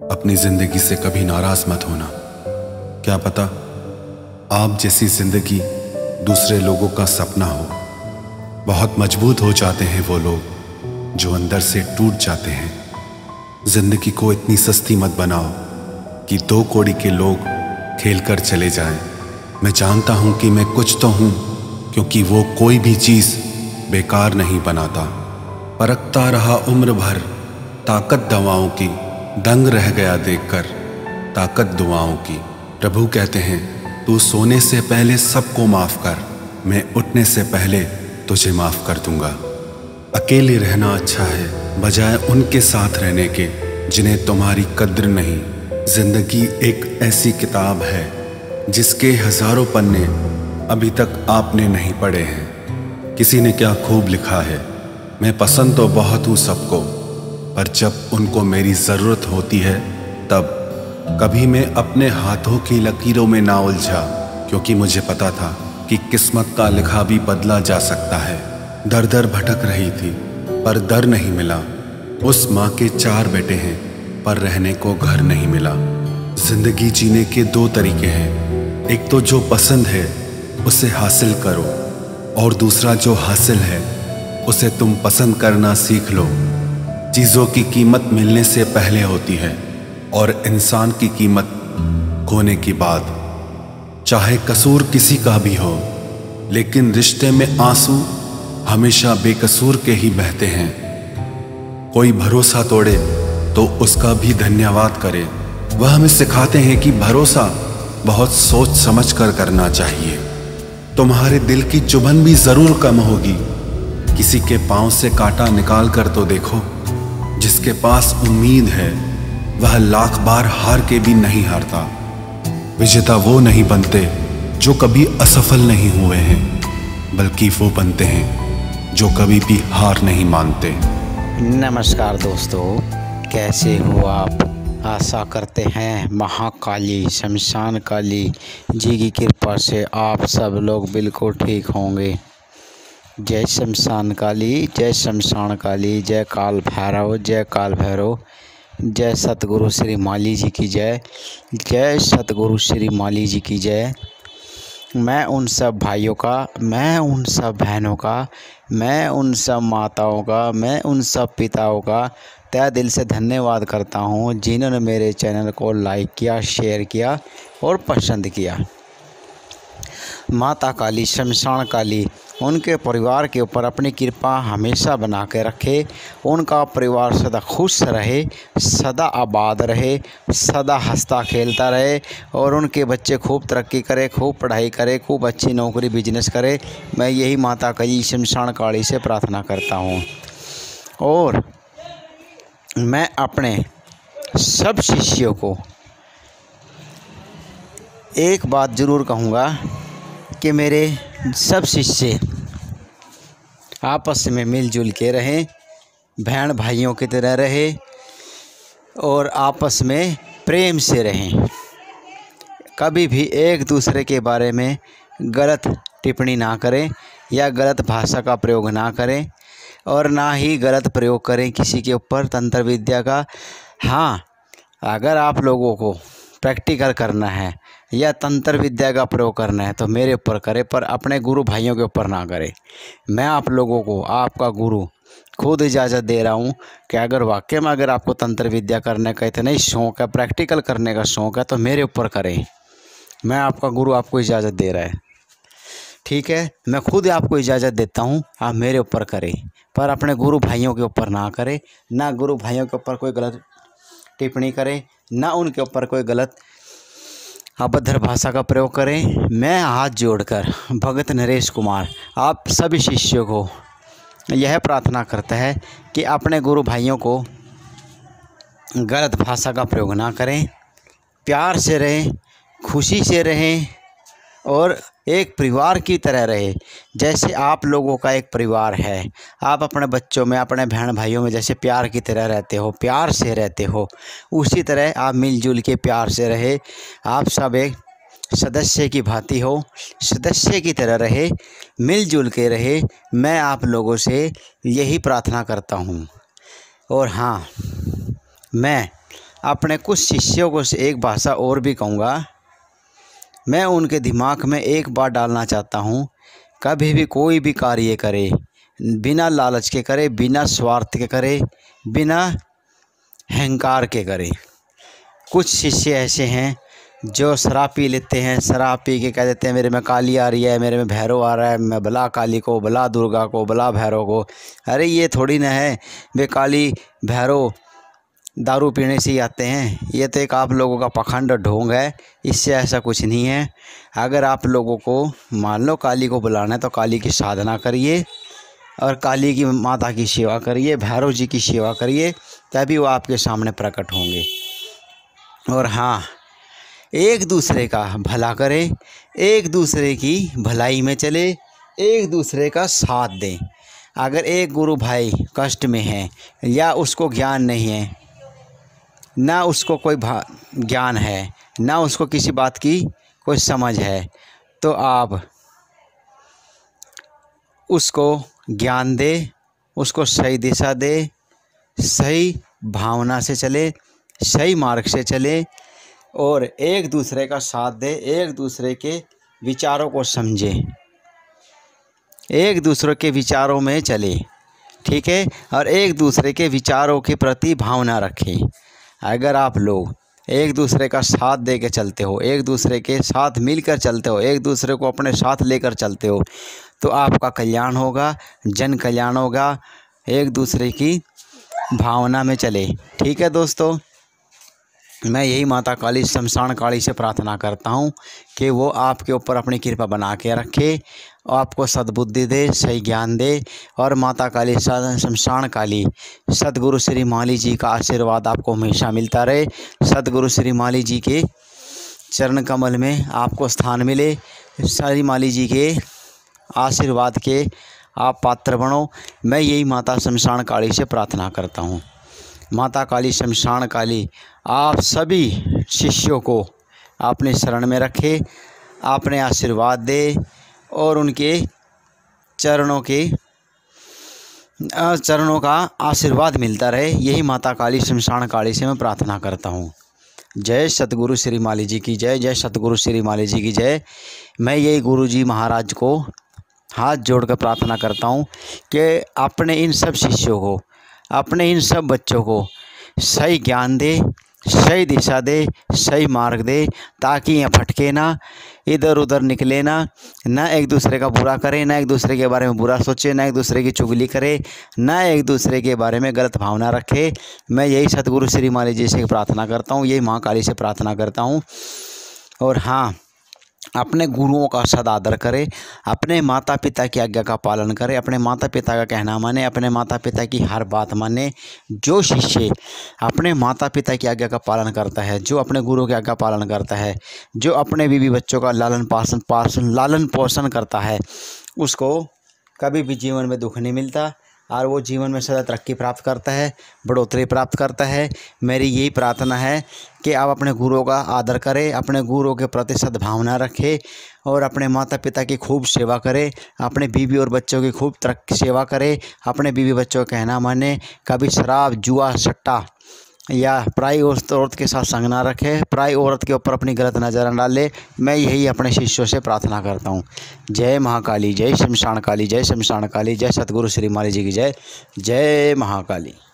अपनी जिंदगी से कभी नाराज मत होना। क्या पता आप जैसी जिंदगी दूसरे लोगों का सपना हो। बहुत मजबूत हो जाते हैं वो लोग जो अंदर से टूट जाते हैं। जिंदगी को इतनी सस्ती मत बनाओ कि 2 कौड़ी के लोग खेल कर चले जाएं। मैं जानता हूं कि मैं कुछ तो हूं, क्योंकि वो कोई भी चीज बेकार नहीं बनाता। परखता रहा उम्र भर ताकत दवाओं की, दंग रह गया देखकर ताकत दुआओं की। प्रभु कहते हैं तू सोने से पहले सबको माफ कर, मैं उठने से पहले तुझे माफ कर दूंगा। अकेले रहना अच्छा है बजाय उनके साथ रहने के जिन्हें तुम्हारी कद्र नहीं। जिंदगी एक ऐसी किताब है जिसके हजारों पन्ने अभी तक आपने नहीं पढ़े हैं। किसी ने क्या खूब लिखा है, मैं पसंद तो बहुत हूँ सबको, पर जब उनको मेरी ज़रूरत होती है तब। कभी मैं अपने हाथों की लकीरों में ना उलझा, क्योंकि मुझे पता था कि किस्मत का लिखा भी बदला जा सकता है। दर दर भटक रही थी पर दर नहीं मिला। उस माँ के 4 बेटे हैं पर रहने को घर नहीं मिला। जिंदगी जीने के 2 तरीके हैं, एक तो जो पसंद है उसे हासिल करो, और दूसरा जो हासिल है उसे तुम पसंद करना सीख लो। चीज़ों की कीमत मिलने से पहले होती है और इंसान की कीमत खोने के बाद। चाहे कसूर किसी का भी हो, लेकिन रिश्ते में आंसू हमेशा बेकसूर के ही बहते हैं। कोई भरोसा तोड़े तो उसका भी धन्यवाद करे। वह हमें सिखाते हैं कि भरोसा बहुत सोच समझ कर करना चाहिए। तुम्हारे दिल की चुभन भी जरूर कम होगी। किसी के पांव से कांटा निकाल कर तो देखो। जिसके पास उम्मीद है वह लाख बार हार के भी नहीं हारता। विजेता वो नहीं बनते जो कभी असफल नहीं हुए हैं, बल्कि वो बनते हैं जो कभी भी हार नहीं मानते। नमस्कार दोस्तों, कैसे हो आप? आशा करते हैं महाकाली शमशान काली जी की कृपा से आप सब लोग बिल्कुल ठीक होंगे। जय शमशान काली, जय शमशान काली, जय काल भैरव, जय काल भैरव, जय सतगुरु श्री माली जी की जय, जय सतगुरु श्री माली जी की जय। मैं उन सब भाइयों का, मैं उन सब बहनों का, मैं उन सब माताओं का, मैं उन सब पिताओं का तहे दिल से धन्यवाद करता हूँ जिन्होंने मेरे चैनल को लाइक किया, शेयर किया और पसंद किया। माता काली शमशान काली उनके परिवार के ऊपर अपनी कृपा हमेशा बना के रखे। उनका परिवार सदा खुश रहे, सदा आबाद रहे, सदा हंसता खेलता रहे, और उनके बच्चे खूब तरक्की करें, खूब पढ़ाई करें, खूब अच्छी नौकरी बिजनेस करें। मैं यही माता काली शमशान काली से प्रार्थना करता हूँ। और मैं अपने सब शिष्यों को एक बात ज़रूर कहूँगा कि मेरे सब शिष्य आपस में मिलजुल के रहें, बहन भाइयों की तरह रहें और आपस में प्रेम से रहें। कभी भी एक दूसरे के बारे में गलत टिप्पणी ना करें या गलत भाषा का प्रयोग ना करें, और ना ही गलत प्रयोग करें किसी के ऊपर तंत्र विद्या का। हाँ, अगर आप लोगों को प्रैक्टिकल करना है या तंत्र विद्या का प्रयोग करना है तो मेरे ऊपर करें, पर अपने गुरु भाइयों के ऊपर ना करें। मैं आप लोगों को, आपका गुरु, खुद इजाज़त दे रहा हूँ कि अगर वाकई में अगर आपको तंत्र विद्या करने का इतना ही शौक़ है, प्रैक्टिकल करने का शौक़ है, तो मेरे ऊपर करें। मैं आपका गुरु आपको इजाज़त दे रहा है, ठीक है? मैं खुद आपको इजाज़त देता हूँ, आप मेरे ऊपर करें, पर अपने गुरु भाइयों के ऊपर ना करें। ना गुरु भाइयों के ऊपर कोई गलत टिप्पणी करें, ना उनके ऊपर कोई गलत अभद्र भाषा का प्रयोग करें। मैं हाथ जोड़कर भगत नरेश कुमार आप सभी शिष्यों को यह प्रार्थना करता है कि अपने गुरु भाइयों को गलत भाषा का प्रयोग ना करें, प्यार से रहें, खुशी से रहें और एक परिवार की तरह रहे। जैसे आप लोगों का एक परिवार है, आप अपने बच्चों में, अपने बहन भाइयों में जैसे प्यार की तरह रहते हो, प्यार से रहते हो, उसी तरह आप मिलजुल के प्यार से रहे। आप सब एक सदस्य की भांति हो, सदस्य की तरह रहे, मिलजुल के रहे। मैं आप लोगों से यही प्रार्थना करता हूँ। और हाँ, मैं अपने कुछ शिष्यों को एक भाषा और भी कहूँगा। मैं उनके दिमाग में एक बात डालना चाहता हूँ, कभी भी कोई भी कार्य करे बिना लालच के करे, बिना स्वार्थ के करे, बिना अहंकार के करे। कुछ शिष्य ऐसे हैं जो शराब पी लेते हैं, शराब पी के कह देते हैं मेरे में काली आ रही है, मेरे में भैरव आ रहा है, मैं बुला काली को, बुला दुर्गा को, बुला भैरव को। अरे ये थोड़ी ना है वे काली भैरव दारू पीने से ही आते हैं। ये तो एक आप लोगों का पखंड ढोंग है, इससे ऐसा कुछ नहीं है। अगर आप लोगों को मान लो काली को बुलाना है तो काली की साधना करिए और काली की माता की सेवा करिए, भैरव जी की सेवा करिए, तभी वो आपके सामने प्रकट होंगे। और हाँ, एक दूसरे का भला करें, एक दूसरे की भलाई में चले, एक दूसरे का साथ दें। अगर एक गुरु भाई कष्ट में है या उसको ज्ञान नहीं है, ना उसको कोई ज्ञान है, ना उसको किसी बात की कोई समझ है, तो आप उसको ज्ञान दे, उसको सही दिशा दे, सही भावना से चले, सही मार्ग से चले और एक दूसरे का साथ दे, एक दूसरे के विचारों को समझे, एक दूसरे के विचारों में चले, ठीक है, और एक दूसरे के विचारों के प्रति भावना रखें। अगर आप लोग एक दूसरे का साथ दे के चलते हो, एक दूसरे के साथ मिलकर चलते हो, एक दूसरे को अपने साथ लेकर चलते हो, तो आपका कल्याण होगा, जन कल्याण होगा। एक दूसरे की भावना में चले, ठीक है दोस्तों। मैं यही माता काली, शमशान काली से प्रार्थना करता हूँ कि वो आपके ऊपर अपनी कृपा बना के रखे, आपको सद्बुद्धि दे, सही ज्ञान दे। और माता काली, शमशान काली, सतगुरु श्री माली जी का आशीर्वाद आपको हमेशा मिलता रहे। सतगुरु श्री माली जी के चरण कमल में आपको स्थान मिले, श्री माली जी के आशीर्वाद के आप पात्र बनो। मैं यही माता शमशान काली से प्रार्थना करता हूँ। माता काली, शमशान काली आप सभी शिष्यों को अपने शरण में रखे, अपने आशीर्वाद दे और उनके चरणों का आशीर्वाद मिलता रहे। यही माता काली, शमशान काली से मैं प्रार्थना करता हूँ। जय सतगुरु श्री माली जी की जय, जय सतगुरु श्री माली जी की जय। मैं यही गुरु जी महाराज को हाथ जोड़कर प्रार्थना करता हूँ कि अपने इन सब शिष्यों को, अपने इन सब बच्चों को सही ज्ञान दे, सही दिशा दे, सही मार्ग दे, ताकि ये भटके ना, इधर उधर निकले ना, एक दूसरे का बुरा करे, ना एक दूसरे के बारे में बुरा सोचे, ना एक दूसरे की चुगली करे, ना एक दूसरे के बारे में गलत भावना रखे। मैं यही सतगुरु श्री माली जी से प्रार्थना करता हूँ, यही माँ काली से प्रार्थना करता हूँ। और हाँ, अपने गुरुओं का सदादर करें, अपने माता पिता की आज्ञा का पालन करें, अपने माता पिता का कहना माने, अपने माता पिता की हर बात माने। जो शिष्य अपने माता पिता की आज्ञा का पालन करता है, जो अपने गुरु की आज्ञा पालन करता है, जो अपने बीवी बच्चों का लालन पोषण करता है, उसको कभी भी जीवन में दुख नहीं मिलता और वो जीवन में सदा तरक्की प्राप्त करता है, बढ़ोतरी प्राप्त करता है। मेरी यही प्रार्थना है कि आप अपने गुरुओं का आदर करें, अपने गुरुओं के प्रति सद्भावना रखें और अपने माता पिता की खूब सेवा करें, अपने बीवी और बच्चों की खूब सेवा करें, अपने बीवी बच्चों का कहना माने, कभी शराब, जुआ, सट्टा या पराई औरत के साथ संग ना रखे, पराई औरत के ऊपर अपनी गलत नज़र न डाले। मैं यही अपने शिष्यों से प्रार्थना करता हूँ। जय महाकाली, जय शमशान काली, जय शमशान काली, जय सतगुरु श्री माली जी की जय। जय महाकाली।